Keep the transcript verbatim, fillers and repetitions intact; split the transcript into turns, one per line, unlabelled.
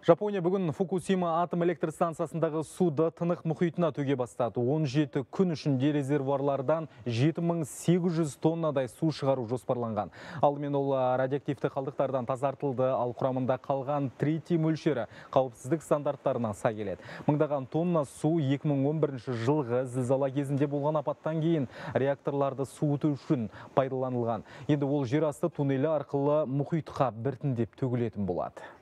Жапония бүгін Фукусима атом электр станциясындағы суды тынық мұхитына төге бастады. он жеті күн ішінде резервуарлардан жеті мың сегіз жүз тоннадай су шығару жоспарланған. Алдымен ол радиоактивті қалдықтардан тазартылды, ал құрамында қалған тритий мөлшері қауіпсіздік стандарттарына сай келеді. Мыңдаған тонна су екі мың он бірінші жылғы зілзала кезінде болған апаттан кейін реакторларды суыту үшін пайдаланылған. Енді ол жер асты туннелі арқылы мұхитқа біртіндеп төгілетін болады.